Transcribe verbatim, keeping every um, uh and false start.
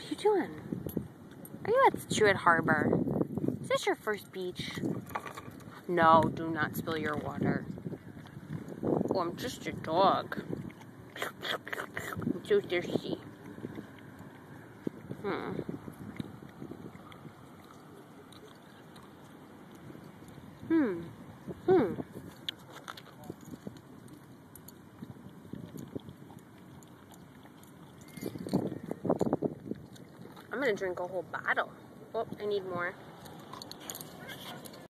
What are you doing? Are you at Truett Harbor? Is this your first beach? No, do not spill your water. Oh, I'm just a dog. I'm so thirsty. Hmm. Hmm. Hmm. I'm gonna drink a whole bottle. Oh, I need more.